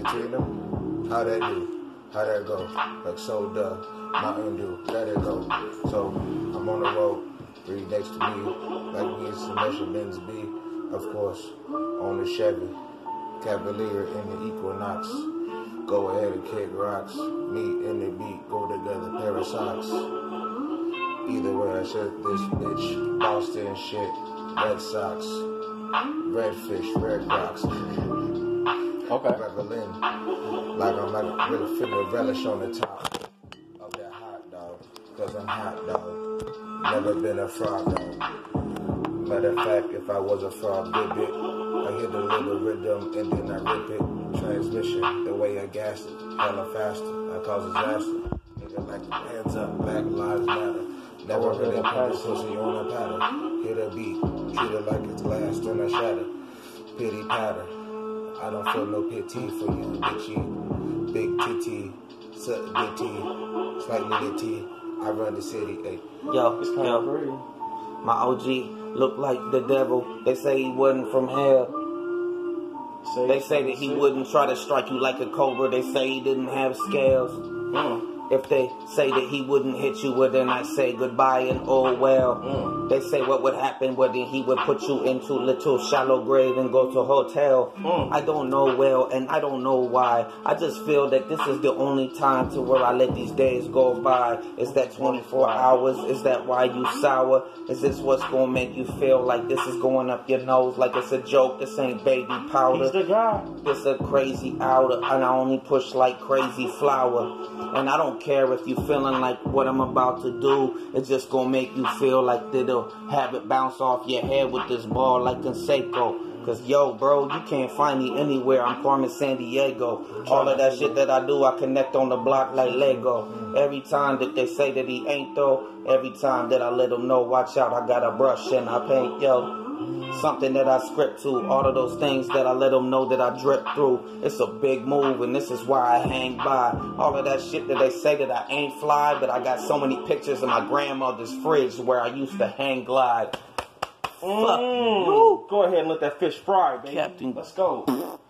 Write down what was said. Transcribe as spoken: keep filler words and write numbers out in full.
between them. How that do? How that go? Like soda, Mountain Dew, let it go. So I'm on the road, read next to me, like me and some Mercedes B, of course, on the Chevy, Cavalier in the Equinox. Go ahead and kick rocks, me and the beat go together, pair of socks. Either way, I said this bitch, Boston shit, Red Sox, red fish, red rocks. Okay. Revelin, like I'm like really finna relish on the top of that hot dog, cause I'm hot dog. Never been a frog dog. Matter of fact, if I was a frog, did it, I hit a little rhythm and then I rip it. Transmission, the way I gas it, hella faster, I cause disaster. Nigga like hands up, Black Lives Matter. Never really put a pussy on a pattern. Hit a beat, treat it like it's glass, then I shatter. Pity patter. I don't feel no pity for you, bitchy. Big titty, suck ditty, slightly ditty. I run the city, ayy. Yo, It's kind yo, of pretty. my O G looked like the devil. They say he wasn't from hell. Say They say that he wouldn't try to strike you like a cobra. They say he didn't have scales. Mm. If they say that he wouldn't hit you, well then I say goodbye and oh well. Mm. They say what would happen, well then he would put you into little shallow grave and go to hotel. Mm. I don't know well and I don't know why. I just feel that this is the only time to where I let these days go by. Is that twenty-four hours? Is that why you sour? Is this what's gonna make you feel like this is going up your nose like it's a joke? This ain't baby powder. He's the guy. This a crazy outer, and I only push like crazy flour. And I don't care if you feeling like what I'm about to do. It's just gonna make you feel like it'll have it bounce off your head with this ball like Conseco. Cause yo, bro, you can't find me anywhere. I'm Carmen San Diego. All of that shit that I do, I connect on the block like Lego. Every time that they say that he ain't though, every time that I let them know, watch out, I got a brush and I paint, yo. Something that I script to, all of those things that I let them know that I drip through. It's a big move and this is why I hang by. All of that shit that they say that I ain't fly, but I got so many pictures in my grandmother's fridge where I used to hang glide. Mm. Go ahead and let that fish fry, baby. Captain. Let's go.